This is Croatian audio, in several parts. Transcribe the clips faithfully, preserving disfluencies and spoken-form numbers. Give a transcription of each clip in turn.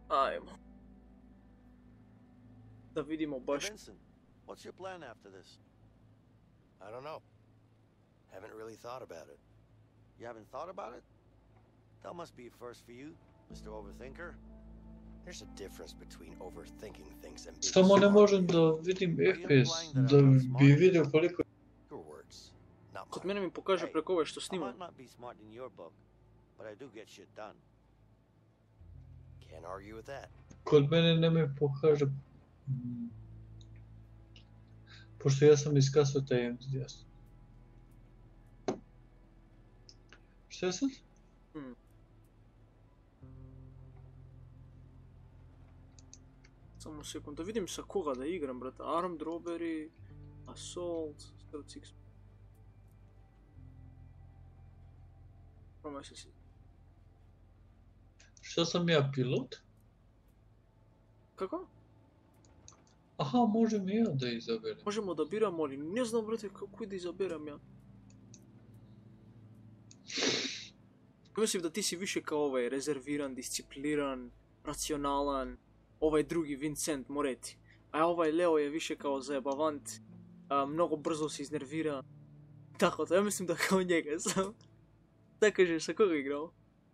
Ajmo. Da vidimo baš... Hey Vincent, what's your plan after this? I don't know. Haven't really thought about it. You haven't thought about it? That must be a first for you, Mister Overthinker. There's a difference between overthinking things and being Samo ne smart. možem da vidim F P S, da bi vidio koliko... Your words, not Kod mine. mene mi pokaže Hey, preko ove što I snimam. might not be smart in your book, but I do get shit done. Can't argue with that. Kod mene ne mi pokaže... Mm. Pošto ja sam iskasao taj entuzijast. Šta je sad? Hmm. Samo sekund, da vidim sa koga da igram, brate. Armed Robbery, Assault, Stealth Six. Probaj se si. Šta sam ja, pilot? Kako? Aha, možem i ja da izaberem. Možemo da biramo, ali ne znam, brate, kako da izaberem ja. Mislim da ti si više kao ovaj rezerviran, discipliniran, racionalan, ovaj drugi Vincent Moretti. A ovaj Leo je više kao zajebavant, a, mnogo brzo se iznervira. Tako to, ja mislim da kao njega sam. Da kažeš, sa koga igrao?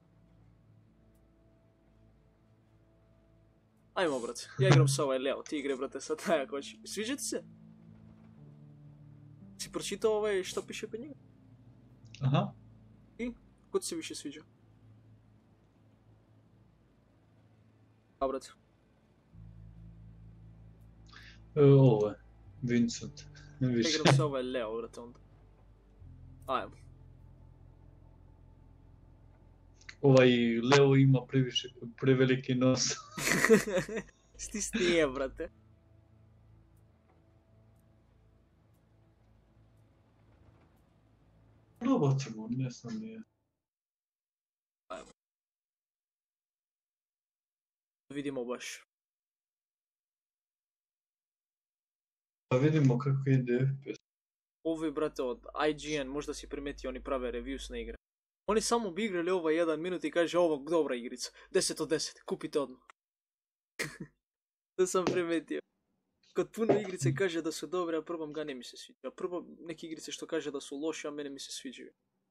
Ajmo, brate, ja igram sa ovaj Leo, ti igre, brate, sa taj ako hoći. Sviđa ti se? Si pročitao ovaj što piše kod njega? Aha. I? Ko ti se više sviđa? A, brate. E, ovo je, Vincent. Više. Igram sa ovaj Leo, brate, onda. Ajmo. Ovaj Leo ima previše, preveliki nos. Stisnije, brate. Probat ćemo, ne znam nije. Ajmo. Vidimo baš. Pa vidimo kako ide F P S. Ovi, brate, od I G N, možda si primetio, oni prave reviews na igre. Oni samo bi igrali ovaj jedan minut i kaže ovo dobra igrica. deset od deset, kupite odmah. To sam primetio. Kod puno igrice kaže da su dobre, a prvom ga ne mi se sviđa. A prvo neke igrice što kaže da su loše, a mene mi se sviđaju.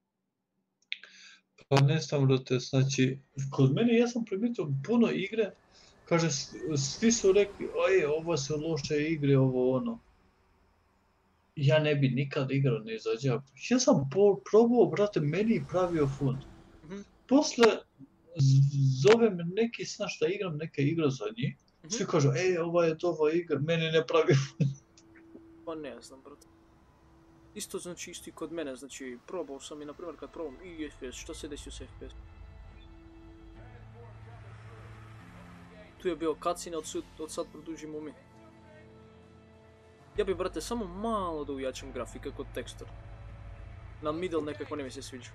Pa ne znam, brate, znači, kod mene ja sam primijetio puno igre, kaže, svi su rekli, oj, ovo su loše igre, ovo ono. Ja ne bi nikad igrao, ne izađe. Ja sam po, probao, brate, meni pravio fund. Mm-hmm. Posle zove me neki, znaš šta igram, neka igra za njih. Mm-hmm. Svi kažu, ej, ova je dobra igra, meni ne pravi fund. Pa ne znam, brate. Isto znači, isto i kod mene, znači, probao sam i, na primjer, kad probam i F P S, što se desio s F P S? Tu je bio cutscene, od, od sad produžimo mi. Ja bi, brate, samo malo da ujačam grafike kod tekstura. Na middle nekako ne mi se sviđa.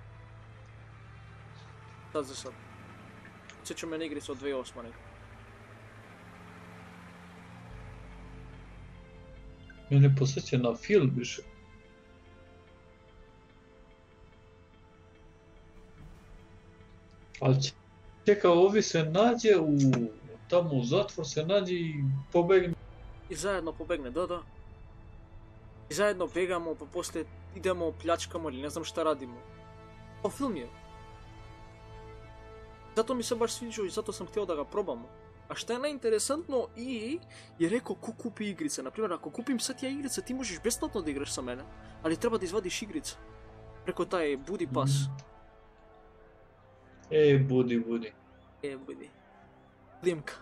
Sad za sad. Sjećam me na igricu od dvije tisuće osme nekako. Mene posjeća na film više. Ali čeka, ovi se nađe u... tamo u zatvor se nađe i pobegne. I zajedno pobegne, da, da. I zajedno begamo, pa poslije idemo, pljačkamo ili ne znam šta radimo. To film je. Zato mi se baš sviđao i zato sam htio da ga probamo. A šta je najinteresantno, E A je rekao ko kupi igrice. Naprimjer, ako kupim sad ja igrice, ti možeš besplatno da igraš sa mene, ali treba da izvadiš igrice. Preko taj Budi Pass. E, budi, budi. E, budi. Limka.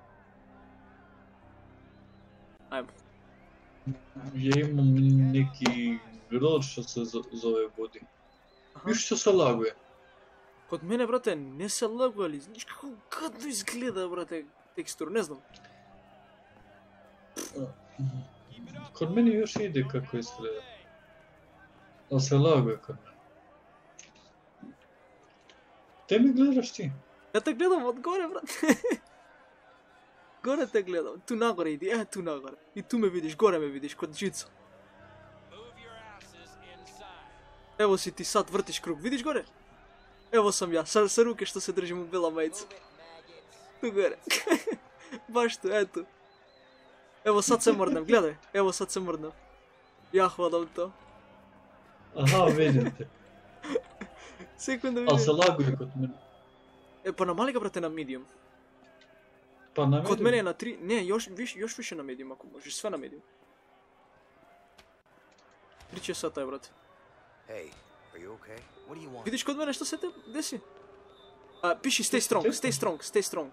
Ajmo. Ja imam neki grod što se zove Budi. Viš što se laguje. Kod mene, brate, ne se laguje, ali znaš kako gadno izgleda, brate, teksturu, ne znam. Kod mene još ide kako izgleda. Ali se laguje kod mene. Te mi gledaš ti? Ja te gledam od gore, brate. Gore te gledam, tu nagore idi, e, tu nagore. I tu me vidiš, gore me vidiš, kod žica. Evo si ti sad, vrtiš krug, vidiš gore? Evo sam ja, sa, sa ruke što se držim u bila majicu. Tu gore. Baš tu, eto. Evo sad se mrdnem, gledaj. Evo sad se mrdnem. Ja hvalim to. Aha, vidim te. Sekunda Ali se vidim. laguje kod mene. E pa na mali ga brate na medium. Pa na Kod mene je na tri, ne, još, viš, još više na medium ako možeš, sve na medium. Tri sata je brate. Hey, are you okay? What do you want? Vidiš kod mene što se te desi? A, piši stay strong, stay strong, stay strong.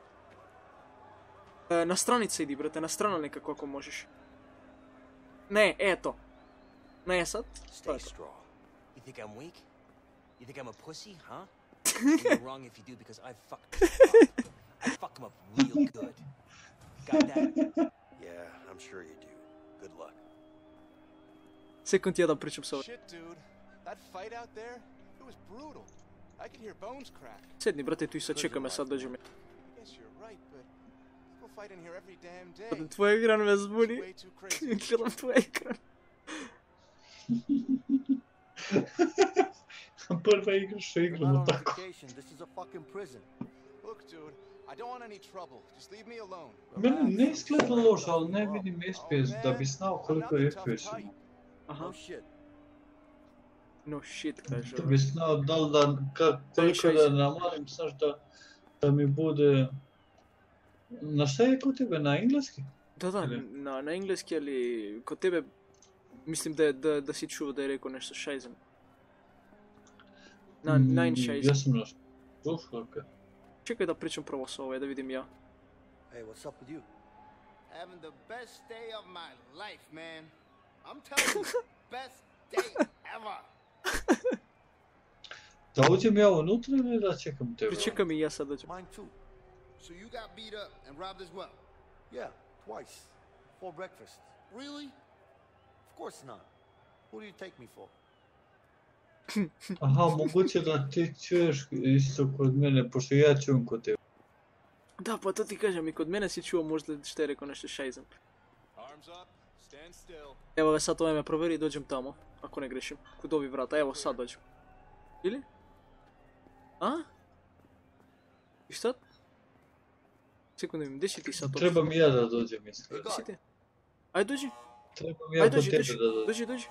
E, na stranice idi brate, na strana nekako ako možeš. Ne, eto. Ne sad? To Stay je to. strong. You think I'm weak? You think I'm a pussy, huh? You're wrong if you do because I fucked him up. I fuck him up real good. Got that? Yeah, I'm sure you do. Good luck. Sekund jedan pričam s ovim. Shit, dude. That fight out there, it was brutal. I could hear bones crack. Sedni brate tu i sad čekaj me sad dođe mi. I guess you're right, but people fight in here every damn day. Tvoj ekran me It's zbuni. way too crazy. Gledam tvoj ekran. Prva igra što We're igramo not on tako. vacation. This is a fucking prison. Look, dude, I don't want any trouble. Just leave me alone. Meni ne izgleda loše, ali ne vidim F P S da bi znao koliko je F P S ima. Aha, No shit. no shit kaže. Da bi znao da li da, ka, koliko da namalim, znaš da, da mi bude... Na šta je kod tebe, na engleski? Da, da, Ili? na, na engleski, ali kod tebe mislim da, je- da, da si čuo da je rekao nešto šajzen. Na, Mm, nine šajzen. Ja sam na slušao, okej. Čekaj da pričam prvo s ovaj, da vidim ja. Hey, what's up with you? Having the best day of my life, man. I'm telling you, best day ever. Da uđem ja unutra ili da čekam tebe? Pričekaj mi i ja sad dođem. Mine too. So you got beat up and robbed as well? Yeah, twice. For breakfast. Really? Of course not. Who do you take me for? Aha, moguće da ti čuješ isto kod mene, pošto ja čujem kod tebe. Da, pa to ti kažem, i kod mene si čuo možda što je rekao nešto šajzen. Arms up, stand still. Evo ga sad ovaj me proveri i dođem tamo, ako ne grešim. Kod ovih vrata, evo sad dođem. Ili? A? I šta? Sekundu vidim, gdje si ti sad? Treba mi ja da dođem iskreno. Gdje si ti? Ajde dođi, Treba mi ja ajde kod dođi, tebe dođi, da dođem. dođi, dođi.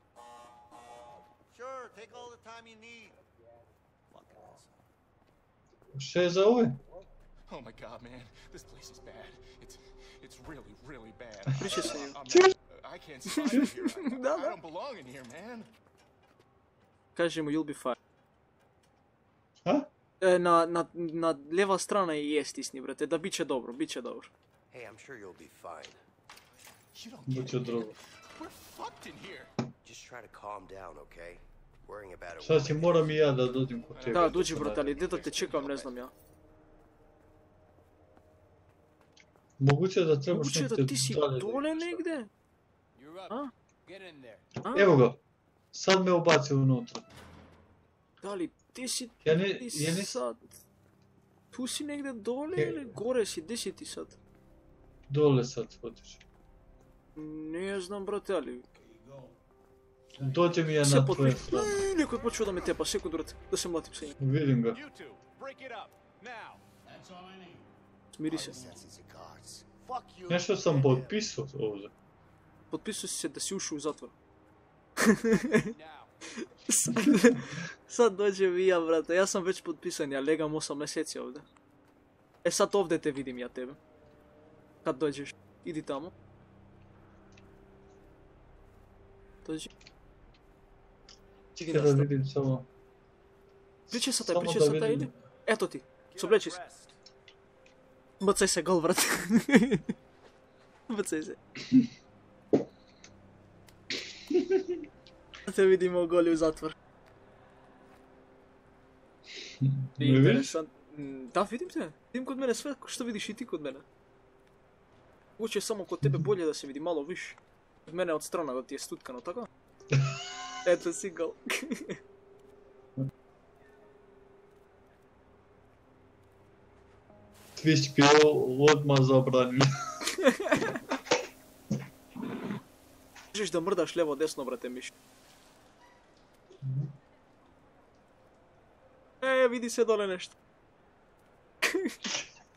Sure, take all the time you need. Fucking asshole. Šta je za ovaj? Oh my god, man. This place is bad. It's it's really, really bad. Pričaj sa njim. I'm not, I can't survive here. I, Da, I da. don't belong in here, man. Kaže mu, you'll be fine. Ha? E, na, na, na lijeva strana je stisni, brate, da bit će dobro, bit će dobro. Hey, I'm sure you'll be fine. You don't get Buće it. drogo. We're fucked in here. Just try to calm down, okay? Worrying about it. Sad won't će make moram i ja da dođem kod tebe. Da, dođi, brate, ali gdje da te čekam, ne znam ja. Moguće da trebaš Moguće nekde da ti si dalje da dole ideš. negdje? You're up. A? Get in there. A? Evo ga. Sad me ubaci unutra. Da li ti si, Ja ne, ti ja ne, sad? Tu si negdje dole Je- ili gore si, gdje si ti sad? dole sad hoćeš. Ne znam, brate, ali... Dođem ja Se na potpi... tvoje strane. Ej, neko je počeo da me tepa, sekund, brate, da se mlatim sa njim. Vidim ga. You two, break it up. Now. That's all I need. Smiri se. sense of cards. Fuck you. Nešto sam and potpisao ovdje. Potpisao si se da si ušao u zatvor. Now. Sad, sad dođem i ja, brate, ja sam već potpisan, ja legam osam mjeseci ovdje. E sad ovdje te vidim ja tebe. Kad dođeš, idi tamo. Dođi. Idi Čekaj da nastav. vidim samo. Pričaj sa taj, samo pričaj da sa taj, vidim. idi. Eto ti, Get sobleči se. undressed. Bacaj se gol, brate. Bacaj se. Da te vidimo goli u zatvor. Ne vidiš? Interesant. Mm, Da, vidim te. Vidim kod mene sve što vidiš i ti kod mene. Moguće je samo kod tebe bolje da se vidi malo više. Kod mene od strana da ti je stutkano, tako? Eto si gol. Twitch je odmah zabranjen. Možeš da mrdaš lijevo desno, brate, miš. E, vidi se dole nešto.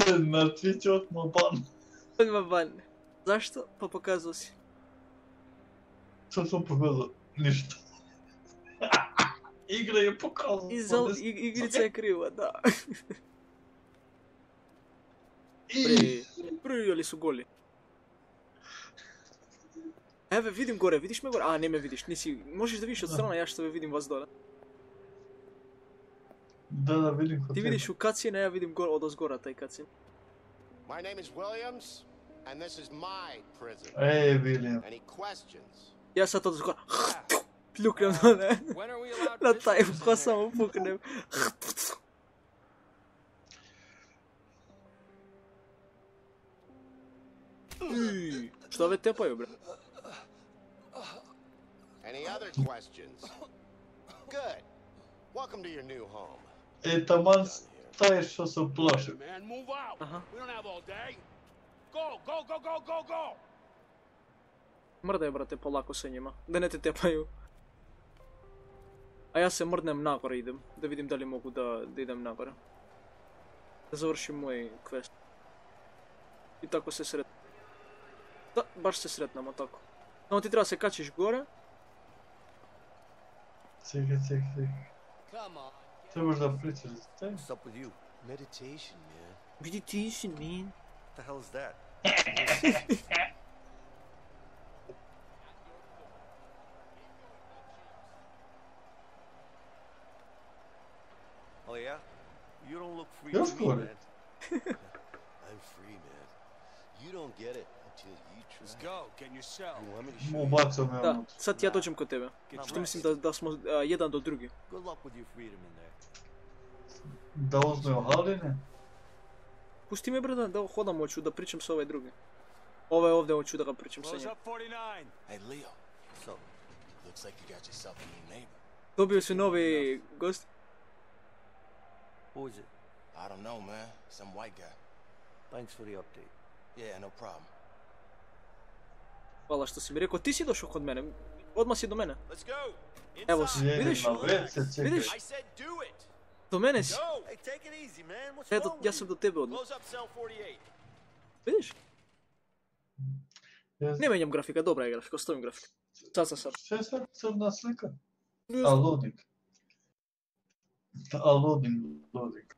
Na Twitchu odmah ban. Odmah ban. Zašto? Pa pokazao si. Što sam pokazao? Ništa. Igra je pokazala. Izal, ig, igrica je kriva, da. I... Pri, prijeli su goli. Evo, vidim gore, vidiš me gore? A, ne me vidiš, nisi, možeš da vidiš od strana, ja što me vidim vas dole. Da, da, vidim kod Ti tebe. vidiš u kacine, ja vidim gore, od ozgora taj kacin. My name is Williams, and this is my prison. Ej, William. Any questions? Ja sad od ozgora, pljuknem dole, When are we allowed na taj visitors in ko here? samo puknem. Uj, što ove tepaju, bre? Any other questions? Good. Welcome to your new home. E, taman taj što se plašim. Man, move out. Aha. We don't have all day. Go, go, go, go, go, go. Mrdaj, brate, polako sa njima, da ne te tepaju. A ja se mrdnem nagore idem, da vidim da li mogu da, da idem nagore. Da završim moj quest. I tako se sretnemo. Da, baš se sretnemo tako. Samo ti treba se kačiš gore. Čekaj, čekaj, čekaj. Come on. Trebaš da pričaš za te? What's up with you? Meditation, man. Meditation, man. What the hell is that? Oh yeah? You don't look free Yes, to me, Corey. man. I'm free, man. You don't get it until you try. Let's go. Get in your cell. You want me to show Mu you? bacao me Da, unutra. sad ja dođem kod tebe. Što mislim da, da smo a, jedan do drugi. Good luck with your freedom in there. Da uzmeo haline? Pusti me, bre, da, da hodam, hoću da pričam sa ovaj drugi. Ovaj ovdje hoću da ga pričam sa Close njim. up forty-nine. Hey, Leo. So, Looks like you got yourself a new neighbor. Dobio si novi gost. who is it? I don't know, man. Some white guy. Thanks for the update. Yeah, no problem. Hvala što si mi rekao, ti si došao kod mene. Odmah si do mene. Let's go. Evo si, Jedem vidiš? na ve ce, čekaj. Vidiš? I said do it. Do mene si. Go. Hey, take it easy, man. What's Ja, do, wrong ja with sam you? do tebe odmah. Close up cell forty-eight. Vidiš? Ja- Ne menjam grafika, dobra je grafika, ostavim grafika. Sad sam sad. Što je sad crna slika? A, loading. A, loading, loading.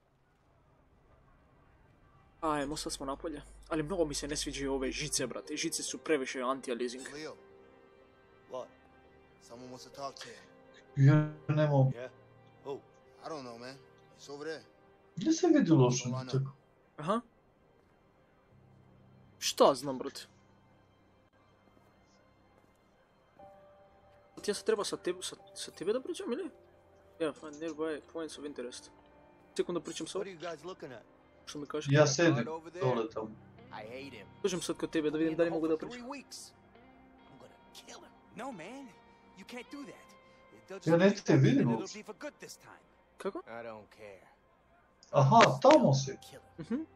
Ajmo, sad smo napolje. Ali mnogo mi se ne sviđaju ove žice, brate. Žice su previše anti-aliasing. Leo, What? someone wants to talk to you. Ja ne mogu. Yeah? Who? I don't know, man. It's over there. Gdje se vidi loše tako? Aha. Šta znam, brate? Ja sad treba sa tebe, sa, sa tebe da pričam, ili? Yeah, find nearby points of interest. Sekundu pričam sa What are you guys looking at? što mi kažeš. Ja sedim dole tamo. I hate him. Dođem sad kod tebe da vidim da li mogu da pričam. Three weeks. I'm gonna kill him. No, man. You can't do that. They'll just Ja ne leave te it vidim and it'll uopće. be for good this time. Kako? I don't care. Aha, tamo si. Kill him. Mhm.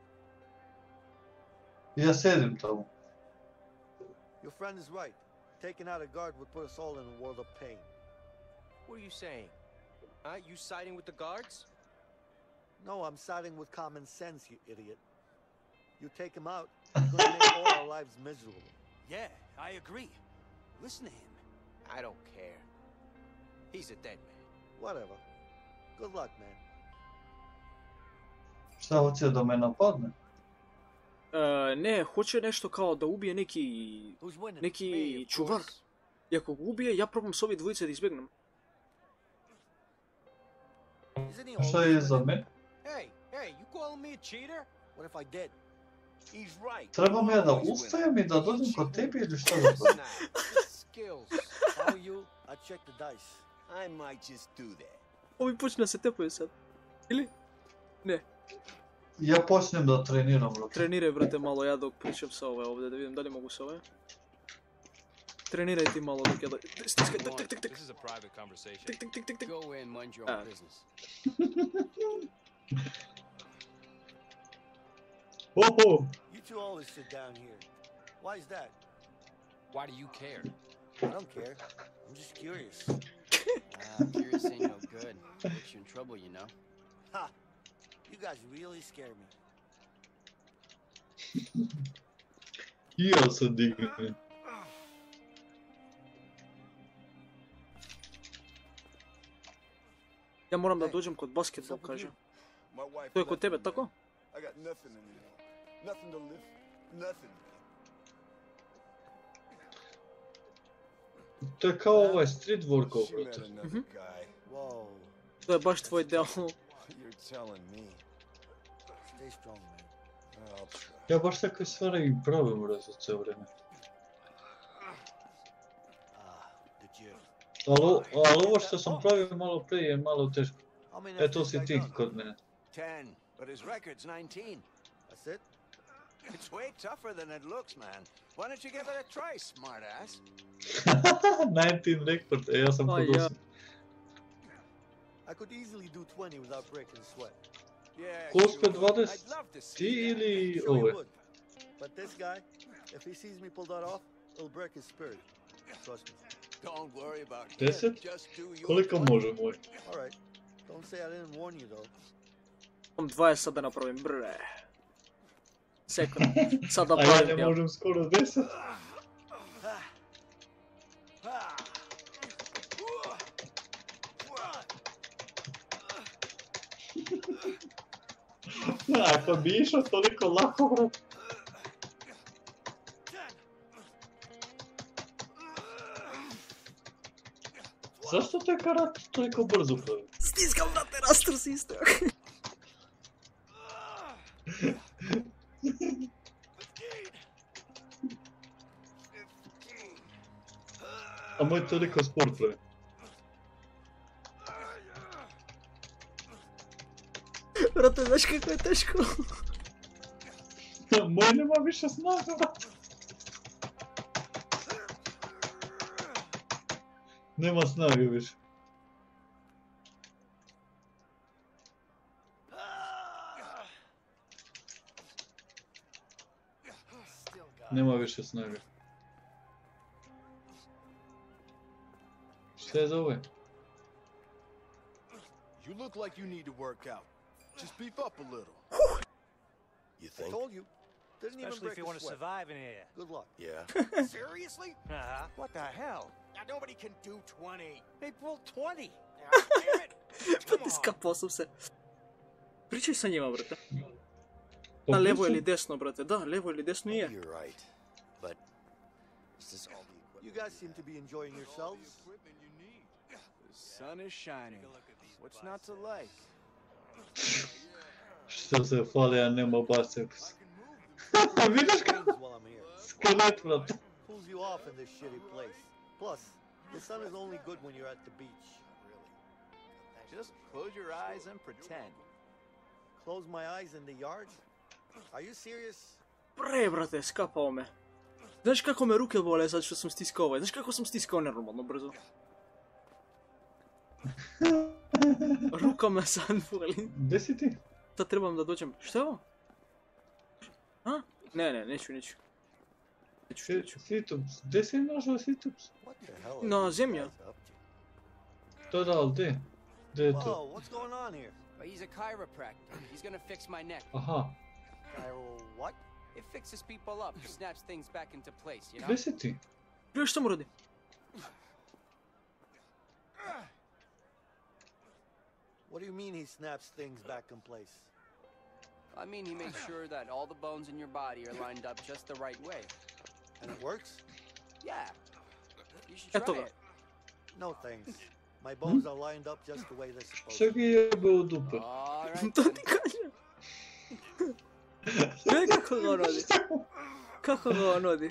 Ja sedim tamo. Your friend is right. Taking out a guard would put us all in a world of pain. What are you saying? Huh? You siding with the guards? No, I'm siding with common sense, you idiot. You take him out, it's gonna make all our lives miserable. Yeah, I agree. Listen to him. I don't care. He's a dead man. Whatever. Good luck, man. Šta hoće da me napadne? E, ne, hoće nešto kao da ubije neki... Who's winning? neki Me, of čuvar. course. I ako ga ubije, ja probam s ovi dvojice da izbjegnem. Isn't he A šta always je za winning? mene? Hey, hey, you calling me a cheater? What if I did? He's right. Trebam ja da Always ustajem i da winning. dođem kod tebe ili šta da It's pravim? not. It's skills. How you? I check the dice. I might just do that. Ovi počne da se tepaju sad. Ili? Ne, Ja počnem da treniram, brate. treniraj, brate, malo ja dok pričam sa ove ovdje, da vidim da li mogu sa ove. Treniraj ti malo dok ja da... Stiskaj, tik, tik, tik, tik, This is a private conversation. tik, tik, tik, tik, tik. Go in, mind your Ah. own business. Oho! You two always sit down here. Why is that? Why do you care? I don't care. I'm just curious. Uh, curious ain't no good. Gets you in trouble, you know. Ha! You guys really scare me. I ja sam dignut. Ja moram da dođem kod basketbol, kaže. To je kod tebe, tako? I got nothing anymore. Nothing to live. Nothing. To je kao ovaj street workout, She met brate. another Mhm. guy. Whoa. To je baš tvoj deo. You're telling me. Stay strong, man. I'll try. Ja baš takve stvari i pravim, brate, cijelo vrijeme. Ah, the gym. Ali, ali ovo što sam pravio malo prije je malo teško. How many E, has to this si guy ti done? kod mene. Ten, but his record's nineteen. That's it? It's way tougher than it looks, man. Why don't you give it a try, smartass? nineteen rekord, e, ja sam Pa kod ja. osam. I could easily do twenty without breaking a sweat. Yeah, Koliko sure. dvadeset? I'd love to see Ti that. ili Sure you ove? would. But this guy, if he sees me pull that off, it'll break his spirit. Trust me. Don't worry about him. Deset? Just do your Koliko part. može moj? All right. Don't say I didn't warn you, though. Imam dvadeset sada napravim, bre. Sekund. Sada A ja pravim, ne ja. možem skoro deset. Ako bi išao toliko lako, brate. Zašto te karat toliko brzo pravi? Stiskam, brate, rastor si isto. A moj toliko sport pravi. Brate, znaš kako je teško? Moj nema više snage, brate. Nema snage više. Nema više snage. Šta je za ovaj? You look like you need to work out. Just beef up a little. You I think? told you. Didn't even Especially break if you a want to sweat. survive in here. Good luck. Yeah. Seriously? Uh-huh. What the hell? Now nobody can do twenty. They pulled twenty. Ah, damn it! Brate, skapao sam se. Pričaj sa njima, brate. Pa Na levo ili pričam- desno, brate, da, levo ili desno je. You're right. But is this all the You equipment? guys seem to be enjoying yourselves. The sun is shining. What's not to like? Što se fali, a nema biceps. Vidiš kako? Things while I'm here. Skelet, brate. Pulls you off in this shitty place. Plus, the sun is only good when you're at the beach. Just close your eyes and pretend. Close my eyes in the yard? Are you serious? Pre, brate, skapao me. Znaš kako me ruke bole sad što sam stiskao ovaj? Znaš kako sam stiskao nenormalno brzo? Ruka me sad boli. Gdje si ti? Sad trebam da dođem. Šta je ovo? A? Ne, ne, neću, neću. Neću, neću. Situps. Gdje si našao Situps? What the hell are No, you zemlja. guys up To to? da, ali gdje? Gdje je to? Whoa, what's going on here? But he's a chiropractor. He's gonna fix my neck. Aha, Gyro what? It fixes people up, snaps things back into place, you know? gdje si ti? Gledaj šta mu radi? What do you mean he snaps things back in place? I mean, he makes sure that all the bones in your body are lined up just the right way. And it works? Yeah. You should Eto try ga. it. No thanks. My bones are lined up just the way they're supposed Što to. ga jebe u dupe? All right. To ti kažem. Gledaj kako ga on radi. Kako ga on radi.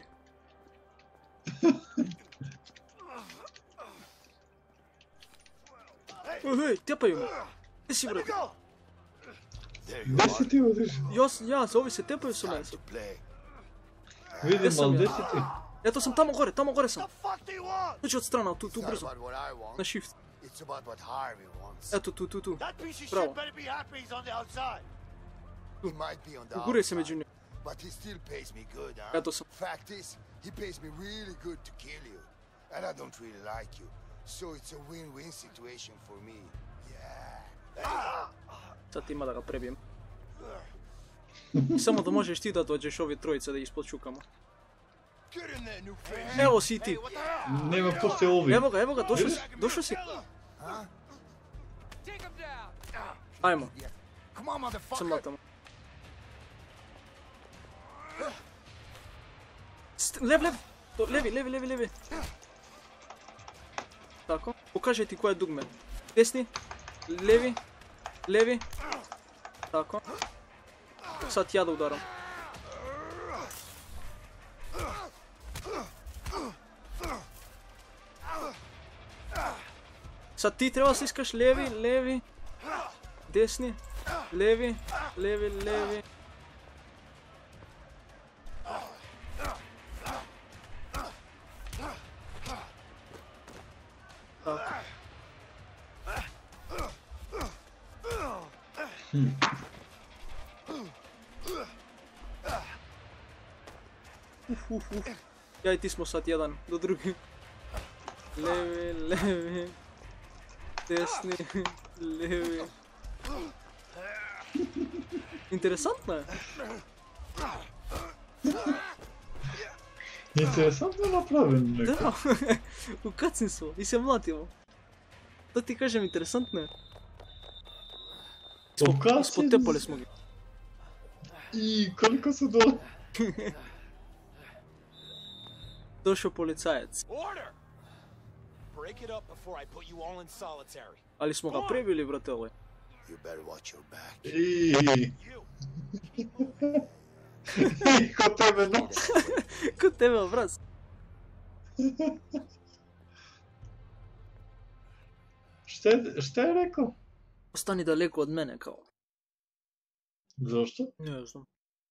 O, hej, tepaju me. Gdje si, brate? There you Gdje are. si ti odiš? Ja, sam- ja, ovi se tepaju sa mene. To play. Vidim, sam ali ja? gdje si ti? Eto sam tamo gore, tamo gore sam. The fuck do you want? Dođi od strana, tu, tu It's not brzo. about what I want. Na shift. It's about what Harvey wants. Eto, tu, tu, tu. That piece of Bravo. shit better be happy he's on the outside. He might be on the Uguraj se među outside, njima. but he still pays me good, huh? Eto sam. Fact is, he pays me really good to kill you. And I don't really like you. So it's a win-win situation for me. Yeah. Sad ima da ga prebijem. Samo da možeš ti da dođeš ovi trojice da ih ispočukamo. Get in there, new face. Evo si ti. What the hell? Nema poslije ovi. Evo ga, evo ga, došao si. Došao si. Ajmo, Come on, se motherfucker. mlatamo. St- Lev, lev. To, levi, levi, levi, levi. Tako. Pokaže ti koje je dugme. Desni. Levi. Levi. Tako. Sad ja da udaram. Sad ti treba se iskaš levi, levi. Desni. Levi, levi, levi. Tako. Uf, uf, uf. Ja i ti smo sad jedan do drugi. Levi, levi. Desni, levi. Interesantno je. Interesantno napravljeno neko. Da, u kacin smo i se mlatimo. To ti kažem, interesantno je. U kacin? Ispod tepole smo ga. I koliko su dole? Došao policajac. Order! Break it up before I put you all in solitary. Ali smo ga prebili, bratele. You better watch your back. I... You. I ko tebe nas. Kod tebe, obraz. Šta je, šta je rekao? Ostani daleko od mene, kao. Zašto? Ne znam.